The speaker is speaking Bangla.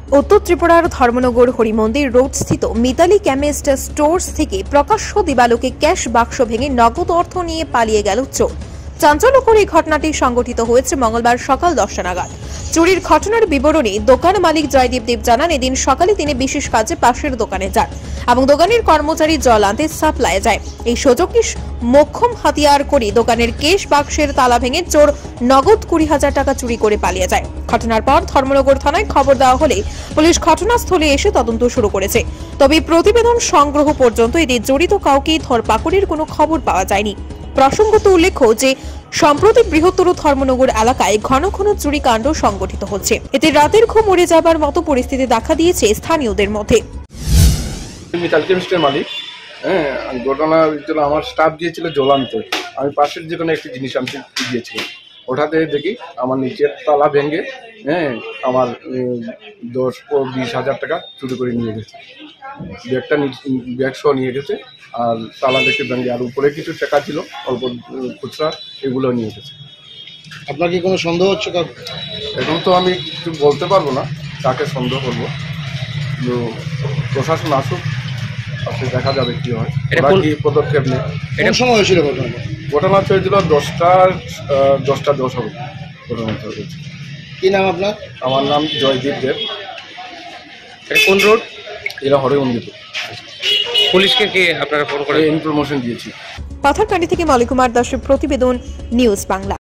উত্তর ত্রিপুরার ধর্মনগর হরিমন্দির রোড স্থিত মিতালি কেমিস্ট স্টোর্স থেকে প্রকাশ্য দিবালোকে ক্যাশ বাক্স ভেঙে নগদ অর্থ নিয়ে পালিয়ে গেল চোর। চাঞ্চল্যকর এই ঘটনাটি সংঘটিত হয়েছে মঙ্গলবার সকাল 10টা নাগাদ। চুরির ঘটনার বিবরণী দোকান মালিক জয়দীপ দেব জানান, এদিন সকালে তিনি বিশেষ কাজে পাশের দোকানে যান এবং দোকানের কর্মচারী জল আনতে সাপ্লাই যায়। এই সুযোগটি মোক্ষম হাতিয়ার করে দোকানের কেশ বাক্সের তালা ভেঙে চোর নগদ 20,000 টাকা চুরি করে পালিয়ে যায়। ঘটনার পর ধর্মনগর থানায় খবর দেওয়া হলে পুলিশ ঘটনাস্থলে এসে তদন্ত শুরু করেছে। তবে প্রতিবেদন সংগ্রহ পর্যন্ত এতে জড়িত কাউকে ধরপাকড়ের কোনো খবর পাওয়া যায়নি। প্রসঙ্গত উল্লেখ্য যে সম্প্রতি বৃহত্তর ধর্মনগর এলাকায় ঘন ঘন চুরি কাণ্ড সংঘটিত হচ্ছে। এতে রাতের ঘুম উড়ে যাবার মতো পরিস্থিতি দেখা দিয়েছে স্থানীয়দের মধ্যে। মিতালি কেমিস্টের মালিক, ঘটনা আমার স্টাফ গিয়েছিল জলান্তে, আমি পাশের যেখানে একটি জিনিস আনতে গিয়েছিলাম, ওঠাতে দেখি আমার নিচের তালা ভেঙে আমার 10-20 হাজার টাকা চুরি করে নিয়ে গেছে। ব্যাগ সহ নিয়ে গেছে, আর তালা দেখে ভেঙে, আর উপরে কিছু টাকা ছিল অল্প খুচরা, এগুলো নিয়ে গেছে। আপনার কি কোনো সন্দেহ হচ্ছে? এখন তো আমি কিছু বলতে পারবো না কাকে সন্দেহ করবো, কিন্তু প্রশাসন আসুক, আপনি দেখা যাবে কি হয়, কি পদক্ষেপ নেই। কোন সময় হয়েছিল ঘটনা হয়েছিল 10টা 10 হবে ঘটনা হয়েছে। কি নাম আপনার? আমার নাম জয়দীপ দেব। কোন রোড? এরা হরিমন্দির। পুলিশকে কি আপনারা ফোন করে ইনফরমেশন দিয়েছি। পাথারকান্দি থেকে মলিকুমার দাসের প্রতিবেদন, নিউজ বাংলা।